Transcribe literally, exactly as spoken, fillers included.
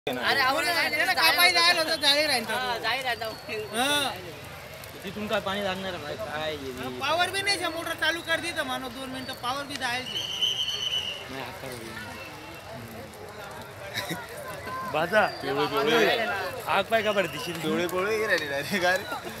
अरे आम्हाला कापाई जायला होतं जाळी राहतो जाळी राहतो तिथून काय पाणी लागणार नाही काय पावर बी नाही मोटर चालू कर दी तर मानो दोन मिनिटं पावर बी जायचे नाही हात बाजा आग पाय का बरं दिशील डोळे पोळे राहिले